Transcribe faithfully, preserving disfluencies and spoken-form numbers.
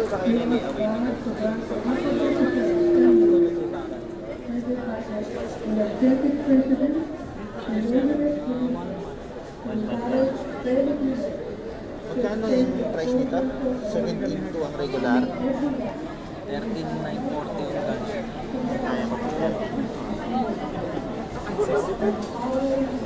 Magkano yung price nito? seventeen to ang regular. thirteen nine forty yung lunch. Kaya mo po yan.